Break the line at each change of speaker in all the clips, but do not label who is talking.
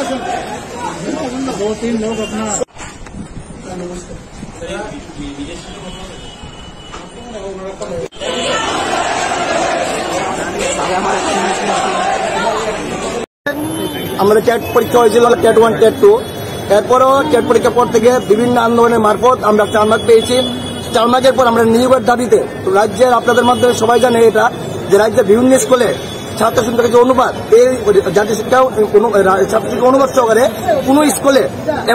दो तीन लोग अपना
আমাদের ক্যাট পরীক্ষা হয়েছিল ক্যাট 1 ক্যাট 2 এরপরও ক্যাট পরীক্ষা পর থেকে বিভিন্ন আন্দোলনের মারফত আমরা 4 মার্ক পেয়েছি। 4 মার্কের পর আমরা নিয়োগের দাবিতে রাজ্যের আপনাদের মাধ্যমে সবাই জানে এটা যে রাজ্যের বিভিন্ন স্কুলে ছাত্র সংখ্যার যে অনুপাত এই জাতীয় শিক্ষা ছাত্র শিক্ষা অনুপাত সহকারে কোন স্কুলে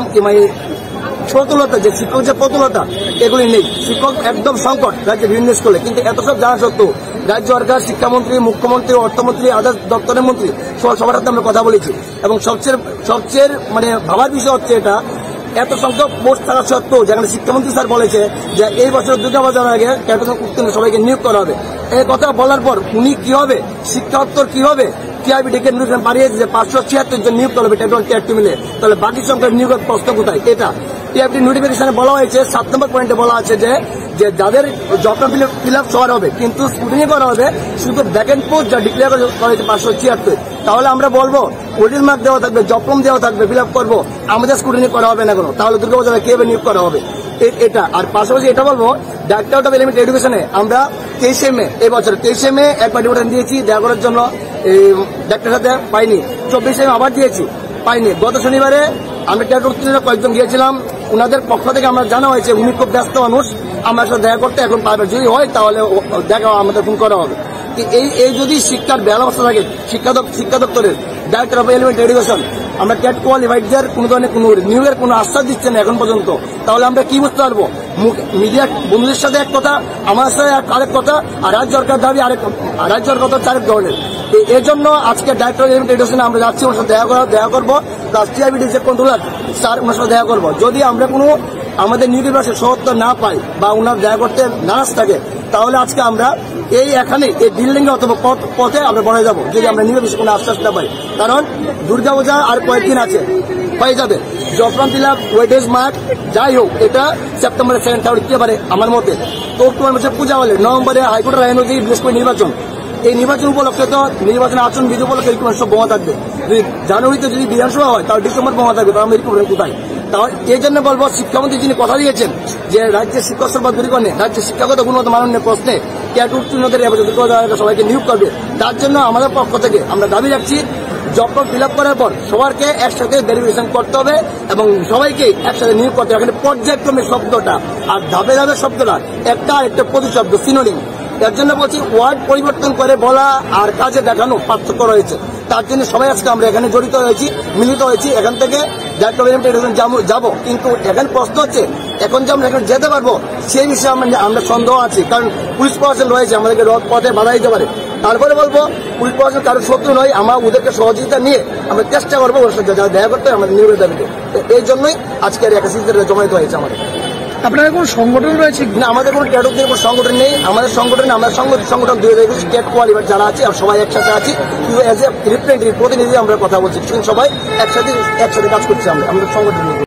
প্রতুলতা যে শিক্ষক যে প্রতুলতা এগুলি নেই। শিক্ষক একদম সংকট রাজ্যের বিভিন্ন স্কুলে। কিন্তু এত সব জানা সত্ত্বেও রাজ্য সরকার শিক্ষামন্ত্রী, মুখ্যমন্ত্রী, অর্থমন্ত্রী, আদার দপ্তরের মন্ত্রী সবার সাথে আমরা কথা বলেছি এবং সবচেয়ে ভাবার বিষয় হচ্ছে এটা এত সংখ্যক পোস্ট থাকা সত্ত্বেও যেখানে শিক্ষামন্ত্রী স্যার বলেছে যে এই বছর দুর্গাপূজার আগে ক্যাটাগরি উত্তীর্ণ সবাইকে নিয়োগ করা হবে। এই কথা বলার পর উনি কি হবে, শিক্ষা দপ্তর কি হবে, টিআইবি ডেকে নোটিফিকেশন পাঠিয়েছে যে 576 জন নিয়োগ করা হবে ক্যাটাগরি 1 মিলে। তাহলে বাকি সংখ্যার নিয়োগের প্রশ্ন কোথায়? এটা টিআইবি নোটিফিকেশনে বলা হয়েছে 7 নম্বর পয়েন্টে বলা আছে যে যাদের জব ফিল আপ সবার হবে কিন্তু স্কুটিনি করা হবে শুধু ভ্যাকেন্ট পোস্ট যা ডিক্লেয়ার করা হয়েছে 576। তাহলে আমরা বলবো ওডিল মার্ক দেওয়া থাকবে, জব ফর্ম দেওয়া থাকবে, ফিল আপ করবো, আমাদের স্কুটিনি করা হবে না কোনো। তাহলে দুর্গাপূজায় কিভাবে নিয়োগ করা হবে এটা। আর পাশাপাশি এটা বলবো ডাইরেক্টর অফ এলিমেন্টারি এডুকেশনে আমরা 23 মে এই বছর 23 মে একবার ডিভিশন দিয়েছি দেখা করার জন্য, ডাক্তারের সাথে পাইনি। 24 মে আবার দিয়েছি, পাইনি। গত শনিবারে আমরা ক্যাটাগরি কয়েকজন গিয়েছিলাম, ওনাদের পক্ষ থেকে আমরা জানা হয়েছে উনি খুব ব্যস্ত মানুষ, আমার সাথে দেখা করতে এখন পারবে, যদি হয় তাহলে দেখা আমাদের ফোন করা হবে। এই যদি শিক্ষার ব্যবস্থা থাকে শিক্ষা দপ্তরের ডাইরেক্টর অফ এলিমেন্টারি এডুকেশন আমরা ক্যাট কোয়ালিফাইডদের কোন ধরনের কোন নিয়োগের কোন আশ্বাস দিচ্ছে না এখন পর্যন্ত, তাহলে আমরা কি বুঝতে পারবো? মিডিয়া বন্ধুদের সাথে এক কথা, আমার সাথে আরেক কথা, আর রাজ্য সরকার দাবি আরেক, রাজ্য সরকার তো চারেক ধরনের। এর জন্য আজকে ডাইরেক্টর অফ এলিমেন্টারি এডুকেশনে আমরা যাচ্ছি, ওনার সাথে দেখা করবো, plus TIB district controller sir ওনার সাথে দেখা করবো। যদি আমরা কোনো আমাদের নিয়োগের বিষয়ে সহত্তর না পাই বা ওনার দেখা করতে নারাজ থাকে তাহলে আজকে আমরা এখানে এই বিল্ডিং এ অথবা পথে আমরা বড় যাবো যদি আমরা নিয়োগের বিষয়ে কোনো আশ্বাস না পাই। কারণ দুর্গাপূজা আর কয়েকদিন আছে, হয়ে যাবে। Job form fill up, weightage mark যাই হোক এটা সেপ্টেম্বরের 2nd 3rd দিতে পারে আমার মতে। তো অক্টোবর মাসে পূজা হলে নভেম্বরে হাইকোর্টের আইন অনুযায়ী বৃহস্পতি নির্বাচন, এই নির্বাচন উপলক্ষে তো নির্বাচন আচরণ বিধি উপলক্ষে সব বোমা থাকবে। যদি জানুয়ারিতে যদি বিধানসভা হয় তাহলে ডিসেম্বর বোমা থাকবে, তাহলে আমরা কোথায়? তাহলে এই জন্য বলবো শিক্ষামন্ত্রী যিনি কথা দিয়েছেন যে রাজ্যের শিক্ষক সর্বাত দূরীকরণে রাজ্যের শিক্ষাগত গুণগত মাননের প্রশ্নে ক্যাট উত্তীর্ণদের সবাইকে নিয়োগ করবে, তার জন্য আমাদের পক্ষ থেকে আমরা দাবি রাখছি জব ফর্ম ফিল আপ করার পর সবারকে একসাথে ভেরিফিকেশন করতে হবে এবং সবাইকে একসাথে নিয়োগ করতে হবে। এখানে পর্যায়ক্রমে শব্দটা আর ধাপে ধাপে শব্দটা একটা প্রতিশব্দ সিনোনিম। এর জন্য বলছি ওয়ার্ড পরিবর্তন করে বলা আর কাজে দেখানো পার্থক্য রয়েছে। তার জন্য সবাই আজকে আমরা এখানে জড়িত হয়েছি, মিলিত হয়েছি। এখান থেকে ডাইরেক্টর অফ এলিমেন্টারি এডুকেশন যাবো, কিন্তু এখানে প্রশ্ন হচ্ছে এখন যে আমরা এখানে যেতে পারবো সেই বিষয়ে আমরা সন্দেহ আছি। কারণ পুলিশ প্রশাসন রয়েছে, আমাদেরকে পথে বাধা দিতে পারে। তারপরে বলবো পুলিশ প্রশাসন কারোর শত্রু নয়, আমরা ওদেরকে সহযোগিতা নিয়ে আমরা চেষ্টা করবো ওর সাথে যারা দেখা করতে হয় আমাদের নিয়োগের দাবিতে। এই জন্যই আজকের একাশিতে জমায়েত হয়েছে আমাদের।
আপনাদের কোন সংগঠন রয়েছে
না? আমাদের কোনো ক্যাটাগরির কোনো সংগঠন নেই। আমাদের সংগঠনে আমরা সংগঠন 2021 ক্যাট কোয়ালিফাইড যারা আছে আর সবাই একসাথে আছি, কিন্তু এজ এ রিপ্রেজেন্টেটিভ প্রতিনিধি আমরা কথা বলছি, সবাই একসাথে কাজ করছি আমরা সংগঠন।